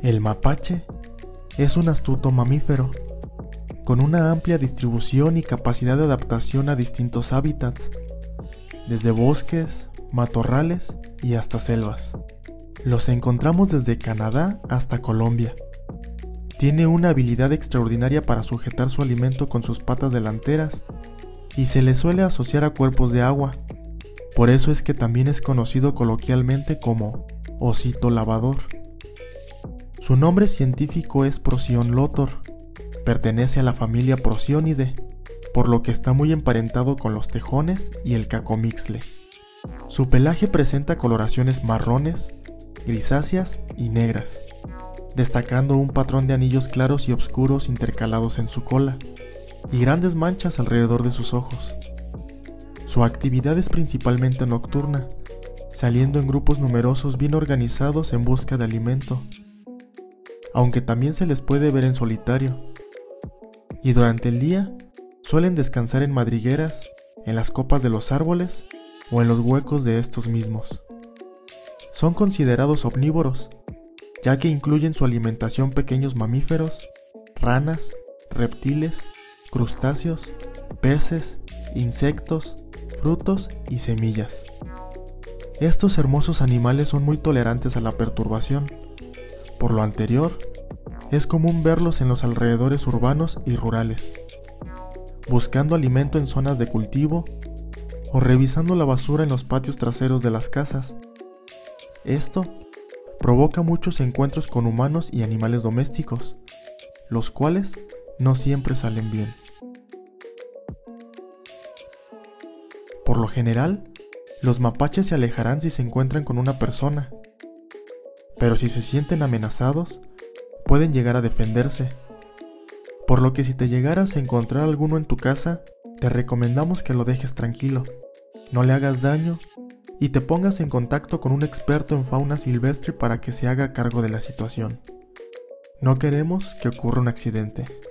El mapache es un astuto mamífero, con una amplia distribución y capacidad de adaptación a distintos hábitats, desde bosques, matorrales y hasta selvas. Los encontramos desde Canadá hasta Colombia. Tiene una habilidad extraordinaria para sujetar su alimento con sus patas delanteras y se le suele asociar a cuerpos de agua. Por eso es que también es conocido coloquialmente como osito lavador. Su nombre científico es Procyon lotor. Pertenece a la familia Procyonidae, por lo que está muy emparentado con los tejones y el cacomixtle. Su pelaje presenta coloraciones marrones, grisáceas y negras, destacando un patrón de anillos claros y oscuros intercalados en su cola, y grandes manchas alrededor de sus ojos. Su actividad es principalmente nocturna, saliendo en grupos numerosos bien organizados en busca de alimento, aunque también se les puede ver en solitario. Y durante el día, suelen descansar en madrigueras, en las copas de los árboles o en los huecos de estos mismos. Son considerados omnívoros, ya que incluyen su alimentación pequeños mamíferos, ranas, reptiles, crustáceos, peces, insectos, frutos y semillas. Estos hermosos animales son muy tolerantes a la perturbación. Por lo anterior, es común verlos en los alrededores urbanos y rurales, buscando alimento en zonas de cultivo o revisando la basura en los patios traseros de las casas. Esto provoca muchos encuentros con humanos y animales domésticos, los cuales no siempre salen bien. Por lo general, los mapaches se alejarán si se encuentran con una persona, pero si se sienten amenazados, pueden llegar a defenderse. Por lo que si te llegaras a encontrar alguno en tu casa, te recomendamos que lo dejes tranquilo, no le hagas daño y te pongas en contacto con un experto en fauna silvestre para que se haga cargo de la situación. No queremos que ocurra un accidente.